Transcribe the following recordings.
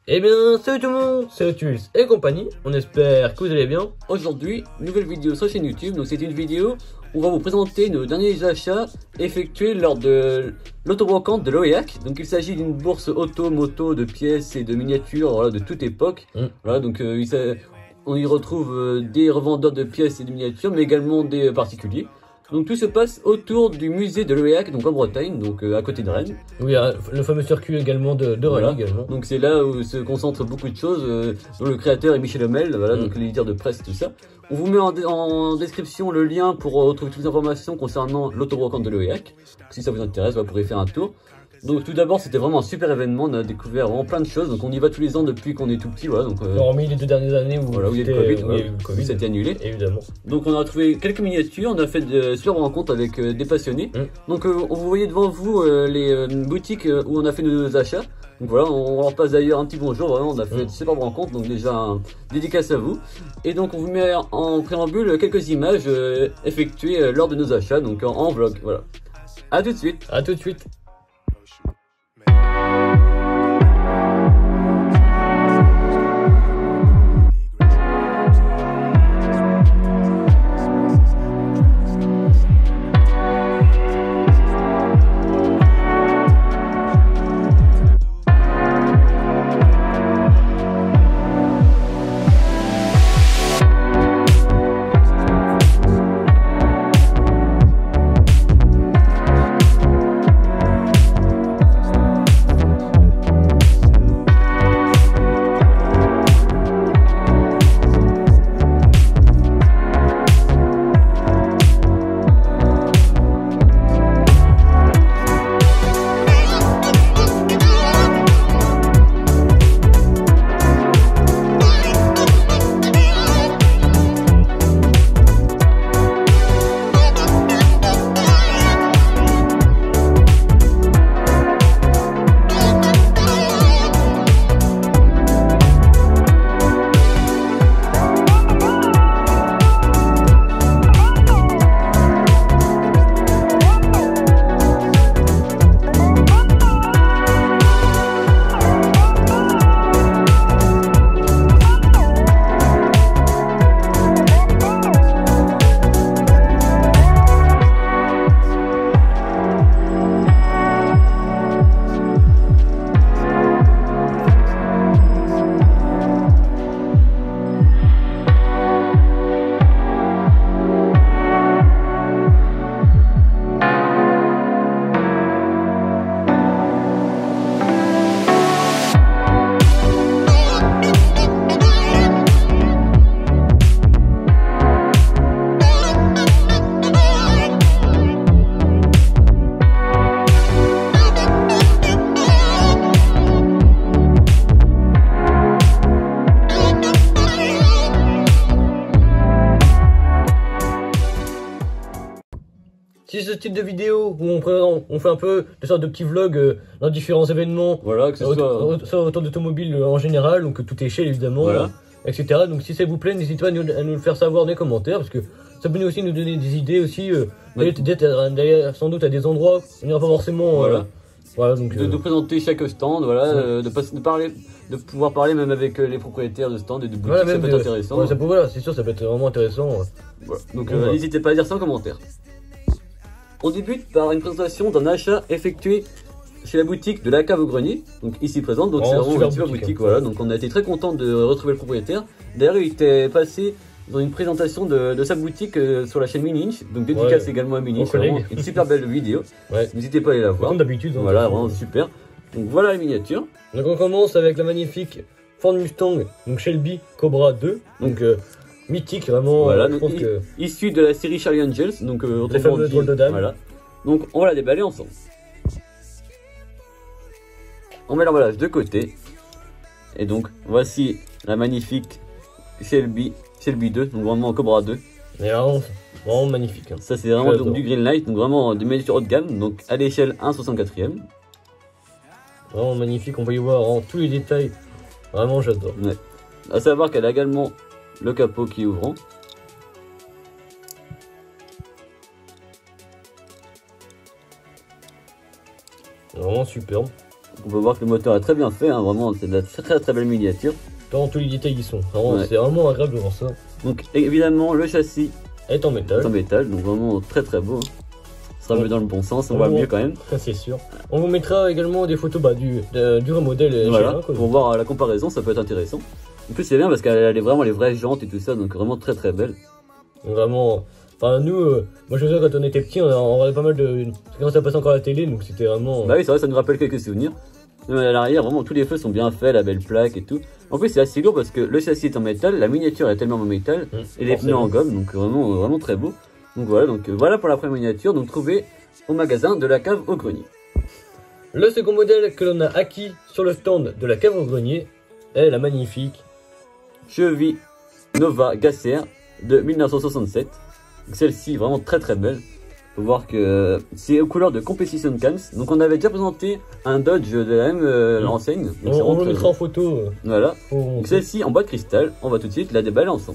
Eh bien, salut tout le monde, c'est Otus et compagnie, on espère que vous allez bien. Aujourd'hui, nouvelle vidéo sur la chaîne YouTube, donc c'est une vidéo où on va vous présenter nos derniers achats effectués lors de l'auto-brocante de l'OEAC. Donc il s'agit d'une bourse auto, moto, de pièces et de miniatures, voilà, de toute époque. Voilà, donc on y retrouve des revendeurs de pièces et de miniatures, mais également des particuliers. Donc tout se passe autour du musée de l'OEAC, donc en Bretagne, donc à côté de Rennes. Oui, le fameux circuit également de Voilà. rallye également. Donc c'est là où se concentrent beaucoup de choses, dont le créateur est Michel Hamel, voilà, donc l'éditeur de presse, tout ça. On vous met en description le lien pour retrouver toutes les informations concernant l'auto-brocante de l'OEAC. Si ça vous intéresse, vous pourrez faire un tour. Donc tout d'abord, c'était vraiment un super événement, on a découvert vraiment plein de choses, donc on y va tous les ans depuis qu'on est tout petit, voilà. Donc, hormis les 2 dernières années où, voilà, où il y a eu le Covid, ça a été annulé. Évidemment. Donc on a trouvé quelques miniatures, on a fait de super rencontres avec des passionnés. Donc vous voyez devant vous les boutiques où on a fait nos achats. Donc voilà, on leur passe d'ailleurs un petit bonjour, vraiment on a fait de super rencontres, donc déjà un dédicace à vous. Et donc on vous met en préambule quelques images effectuées lors de nos achats, donc en vlog, voilà. A tout de suite. À tout de suite. Si ce type de vidéo où on fait un peu de sorte de petits vlogs dans différents événements, voilà, que ce soit autour d'automobiles en général, donc tout échelle évidemment, voilà. Etc. Donc si ça vous plaît, n'hésitez pas à nous le faire savoir dans les commentaires, parce que ça peut aussi nous donner des idées aussi, d'aller sans doute à des endroits où il n'y aura pas forcément... Voilà, donc de présenter chaque stand, voilà, de pouvoir parler même avec les propriétaires de stands et de boutiques, voilà, ça peut être intéressant. Voilà, c'est sûr, ça peut être vraiment intéressant. Voilà. Donc n'hésitez pas à dire ça en commentaire. On débute par une présentation d'un achat effectué chez la boutique de la cave au grenier, donc ici présente, donc c'est vraiment une super boutique, voilà, donc on a été très content de retrouver le propriétaire. D'ailleurs il était passé dans une présentation de sa boutique sur la chaîne Mininch, donc dédicace également à Mininch, vraiment une super belle vidéo, n'hésitez pas à aller la voir. Comme d'habitude. Voilà, vraiment super. Donc voilà la miniature. Donc on commence avec la magnifique Ford Mustang, donc Shelby Cobra 2, donc mythique vraiment, voilà, je pense que... issu de la série Charlie Angels, donc les fameux drôles de dames. Voilà. Donc on va la déballer ensemble. On met l'emballage de côté. Et donc voici la magnifique Shelby 2, donc vraiment Cobra 2. Et vraiment magnifique. Hein. Ça c'est vraiment donc, du Greenlight, donc vraiment du miniature haut de gamme, donc à l'échelle 1/64e. Vraiment magnifique, on peut y voir en tous les détails. Vraiment j'adore. Ouais. À savoir qu'elle a également le capot qui est ouvrant. Vraiment superbe. On peut voir que le moteur est très bien fait, hein, vraiment c'est de la très belle miniature. Dans tous les détails ils sont. Vraiment, Ouais. c'est vraiment agréable de voir ça. Donc évidemment le châssis Est en métal. est en métal, donc vraiment très beau. Hein. Ça sera Ouais. mieux dans le bon sens, on voit mieux quand même. Ça c'est sûr. On vous mettra également des photos du remodèle Voilà, G1, quoi. pour voir la comparaison, ça peut être intéressant. En plus c'est bien parce qu'elle a vraiment les vraies jantes et tout ça, donc vraiment très belle. Donc, vraiment. Enfin, nous, moi je me souviens quand on était petit, on regardait pas mal de. Quand ça passait encore à la télé, donc c'était vraiment. Bah oui, c'est vrai, ça nous rappelle quelques souvenirs. Mais à l'arrière, vraiment tous les feux sont bien faits, la belle plaque et tout. En plus c'est assez lourd parce que le châssis est en métal, la miniature est tellement en métal et les pneus en gomme, donc vraiment très beau. Donc voilà pour la première miniature, donc trouvée au magasin de la cave au grenier. Le second modèle que l'on a acquis sur le stand de la cave au grenier est la magnifique. Chevy Nova Gasser de 1967. Celle-ci vraiment très belle. Faut voir que c'est aux couleurs de Competition Cams. Donc on avait déjà présenté un Dodge de la même enseigne. Donc, On le mettra en photo. Voilà. Pour vous Donc montrer. celle-ci en bois de cristal. On va tout de suite la déballer ensemble.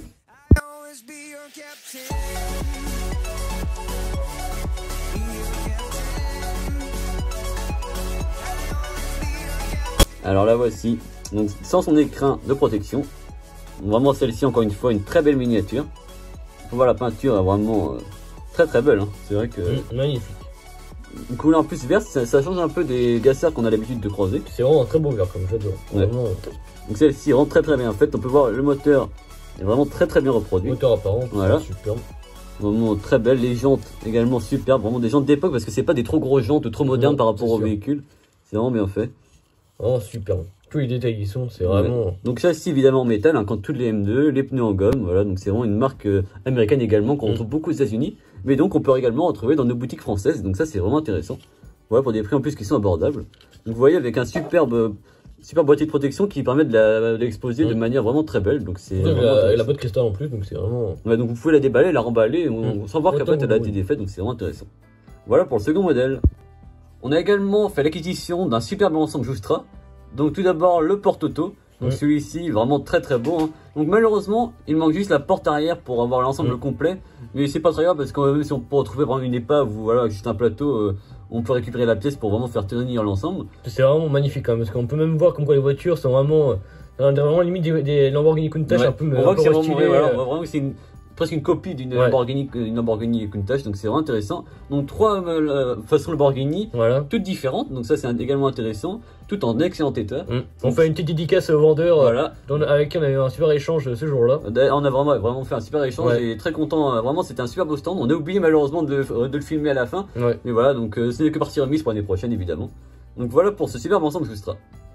Alors la voici. Donc sans son écrin de protection. Vraiment celle-ci encore une fois une très belle miniature. Faut voir la peinture est vraiment très belle. Hein. C'est vrai que Magnifique. une couleur en plus verte, ça change un peu des gassers qu'on a l'habitude de croiser. C'est vraiment un très beau vert comme j'adore. Ouais. Vraiment, Donc celle-ci rend très bien faite. On peut voir le moteur est vraiment très bien reproduit. moteur apparent, Voilà. c'est superbe. Vraiment très belle. Les jantes également superbes. Vraiment des jantes d'époque parce que c'est pas des trop grosses jantes ou trop modernes Non, par rapport c'est au sûr. véhicule. C'est vraiment bien fait. Vraiment superbe. Tous les détails y sont, c'est vraiment. Donc châssis évidemment en métal, hein, comme toutes les M2, les pneus en gomme, voilà, donc c'est vraiment une marque américaine également qu'on retrouve beaucoup aux États-Unis, mais donc on peut également retrouver dans nos boutiques françaises, donc ça c'est vraiment intéressant. Voilà, pour des prix en plus qui sont abordables. Donc vous voyez avec un super boîtier de protection qui permet de l'exposer de manière vraiment très belle, donc c'est vraiment Et la intéressant. boîte cristal en plus, donc c'est vraiment. Ouais, donc vous pouvez la déballer, la remballer, sans voir qu'après elle a été Oui. défaite, donc c'est vraiment intéressant. Voilà pour le second modèle. On a également fait l'acquisition d'un superbe ensemble Joustra. Donc tout d'abord le porte-auto. Donc celui-ci vraiment très beau. Hein. Donc malheureusement il manque juste la porte arrière pour avoir l'ensemble complet. Mais c'est pas très grave parce que même si on peut retrouver vraiment une épave ou voilà juste un plateau, on peut récupérer la pièce pour vraiment faire tenir l'ensemble. C'est vraiment magnifique, hein, parce qu'on peut même voir comme quoi les voitures sont vraiment. On dirait vraiment limite des Lamborghini Countach un peu. On voit que c'est vraiment, restylé, voilà, on voit vraiment que c'est presque une copie d'une Lamborghini Countach, donc c'est vraiment intéressant. Donc trois façons Lamborghini, Voilà. toutes différentes, donc ça c'est également intéressant, tout en excellent état. On fait une petite dédicace au vendeur Voilà. avec qui on a eu un super échange ce jour-là. On a vraiment fait un super échange et très content, vraiment c'était un super beau stand. On a oublié malheureusement de le filmer à la fin, Ouais. mais voilà, donc ce n'est que partie remise pour l'année prochaine évidemment. Donc voilà pour ce superbe ensemble Joustra.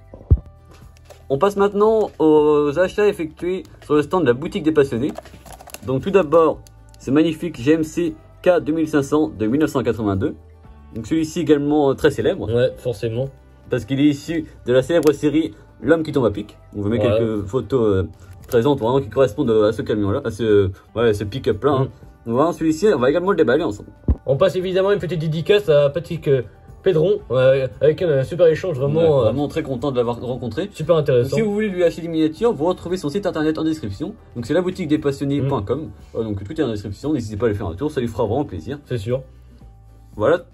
On passe maintenant aux achats effectués sur le stand de la boutique des passionnés. Donc tout d'abord, ce magnifique GMC K2500 de 1982. Donc celui-ci également très célèbre, Ouais, forcément. parce qu'il est issu de la célèbre série L'homme qui tombe à pic. On vous met quelques photos présentes vraiment qui correspondent à ce camion-là, à ce pick-up-là. Hein. Donc voilà, celui-ci, on va également le déballer ensemble. On passe évidemment une petite dédicace à Patrick Pedron, avec qui on a un super échange vraiment, Vraiment très content de l'avoir rencontré. super Donc, intéressant. si vous voulez lui acheter des miniatures, vous retrouvez son site internet en description. Donc c'est la boutique des passionnés.com. Voilà, donc tout est en description, n'hésitez pas à aller faire un tour, ça lui fera vraiment plaisir. C'est sûr. Voilà.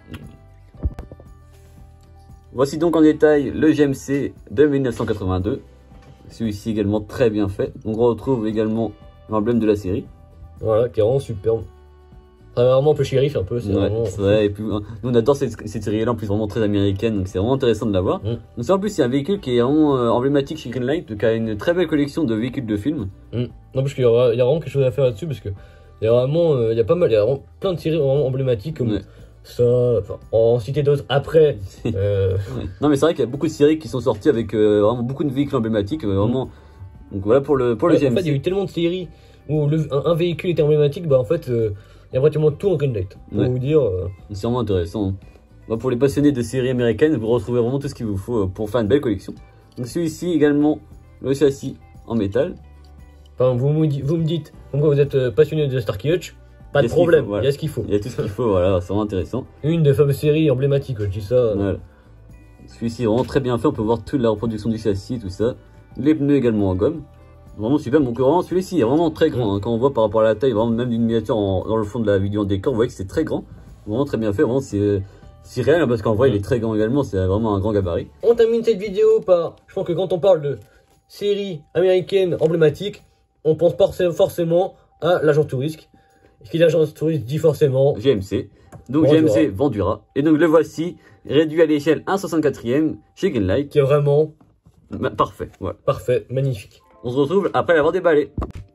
Voici donc en détail le GMC de 1982. Celui-ci également très bien fait. On retrouve également l'emblème de la série. Voilà, qui est vraiment superbe. Ça va vraiment un peu shérif un peu, c'est vraiment. c'est vrai. Et puis, nous on adore cette série-là, en plus vraiment très américaine, donc c'est vraiment intéressant de la voir. Donc c'est en plus c'est un véhicule qui est vraiment emblématique chez Greenlight, qui a une très belle collection de véhicules de films. Non, parce qu'il y a vraiment quelque chose à faire là-dessus, parce que il y a vraiment, il y a vraiment plein de séries vraiment emblématiques comme ça. Enfin, en citer d'autres après. Non mais c'est vrai qu'il y a beaucoup de séries qui sont sorties avec vraiment beaucoup de véhicules emblématiques, vraiment. Donc voilà pour le GMC. En fait, il y a eu tellement de séries où un véhicule était emblématique, bah en fait, il y a pratiquement tout en Greenlight. Pour vous dire. C'est vraiment intéressant. Pour les passionnés de séries américaines, vous retrouvez vraiment tout ce qu'il vous faut pour faire une belle collection. Donc celui-ci également, le châssis en métal. Enfin, vous me dites, comme quoi vous êtes passionné de Starkey Hutch, pas de problème, il y a ce qu'il faut. Il y a tout ce qu'il faut, voilà, c'est vraiment intéressant. Une des fameuses séries emblématiques, je dis ça. Voilà. Celui-ci est vraiment très bien fait, on peut voir toute la reproduction du châssis, tout ça. Les pneus également en gomme. Vraiment super, donc vraiment celui-ci est vraiment très grand. Hein. Quand on voit par rapport à la taille, vraiment même d'une miniature dans le fond de la vidéo en décor, vous voyez que c'est très grand. Vraiment très bien fait, vraiment c'est si réel, hein, parce qu'en vrai il est très grand également, c'est vraiment un grand gabarit. On termine cette vidéo par, je pense que quand on parle de séries américaines emblématiques, on pense forcément à l'agent touriste. Ce qui est l'agent touriste dit forcément GMC. Donc Vendura. GMC Vendura. Et donc le voici, réduit à l'échelle 1/64e chez Greenlight. qui est vraiment Parfait, voilà. parfait, magnifique. On se retrouve après l'avoir déballé.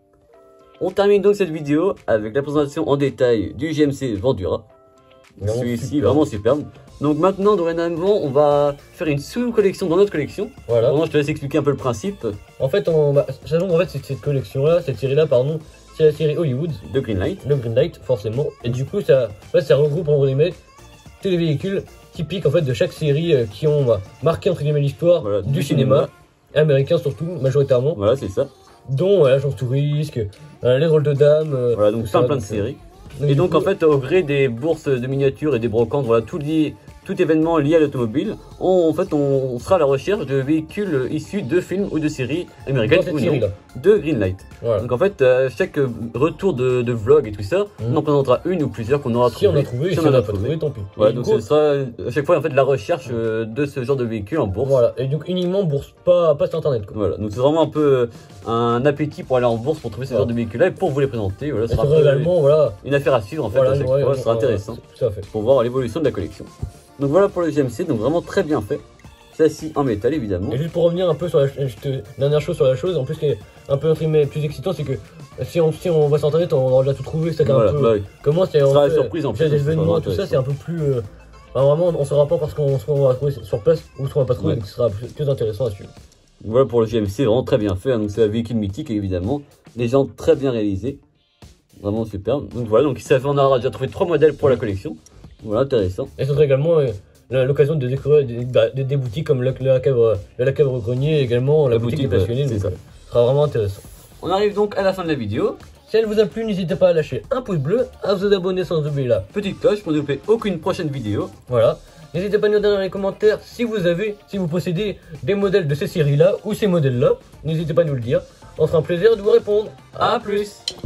On termine donc cette vidéo avec la présentation en détail du GMC Vendura. Vraiment Celui-ci, superbe. vraiment superbe. Donc maintenant, dorénavant, on va faire une sous-collection dans notre collection. Voilà. Vraiment, je te laisse expliquer un peu le principe En fait, cette collection-là, cette série-là, pardon, c'est la série Hollywood, de Greenlight. le Greenlight, forcément. Et du coup, ça regroupe en guillemets tous les véhicules typiques en fait de chaque série qui ont marqué entre guillemets l'histoire Voilà, du cinéma américain surtout majoritairement, Voilà, c'est ça. dont l'agent touriste, les rôles de dames. Voilà, donc tout ça, plein de séries. Et du donc coup, en fait, au gré des bourses de miniatures et des brocantes, voilà, tout événement lié à l'automobile, on sera à la recherche de véhicules issus de films ou de séries américaines dans cette ou non, série-là. de Greenlight. Voilà. Donc en fait, chaque retour de vlog et tout ça, on en présentera une ou plusieurs qu'on aura Si on trouvé. a trouvé, Si si on on en n'a a pas trouvé. trouvé, tant pis. Voilà, Et donc du coup, ce sera à chaque fois en fait la recherche de ce genre de véhicule en bourse. voilà. Et donc uniquement bourse, pas sur internet quoi. Voilà, donc c'est vraiment un peu un appétit pour aller en bourse pour trouver ce Voilà. genre de véhicule là et pour vous les présenter. Voilà, Et ce sera c'est un peu également, voilà. une affaire à suivre en fait Voilà, à chaque ouais, fois, ce sera ouais, intéressant tout à fait. pour voir l'évolution de la collection. Donc voilà pour le GMC, donc vraiment très bien fait. Châssis en métal évidemment. Et juste pour revenir un peu sur dernière chose sur la chose, en plus ce qui est un peu entre guillemets plus excitant, c'est que si on va sur internet, on aura déjà tout trouvé, c'est Voilà, un peu bah oui. comment c'est Ce sera un la peu surprise en plus, les donc c'est événements vraiment tout ça, c'est un peu plus enfin, vraiment on saura pas parce qu'on va trouver sur place ou ce qu'on va pas trouver, Ouais. donc ce sera plus intéressant à suivre. Voilà pour le GMC, vraiment très bien fait. Donc c'est un véhicule mythique évidemment. Les gens très bien réalisés. Vraiment superbe. Donc voilà, donc ça fait, on aura déjà trouvé 3 modèles pour la collection. Voilà, intéressant. Et ce sera également l'occasion de découvrir des boutiques comme la cave au grenier et également la boutique des ouais, passionnés, c'est donc, ça. ce sera vraiment intéressant. On arrive donc à la fin de la vidéo. Si elle vous a plu, n'hésitez pas à lâcher un pouce bleu, à vous abonner sans oublier la Petite cloche pour ne louper aucune prochaine vidéo. Voilà. N'hésitez pas à nous dire dans les commentaires si vous possédez des modèles de ces séries-là ou ces modèles-là. N'hésitez pas à nous le dire. On sera un plaisir de vous répondre. A plus.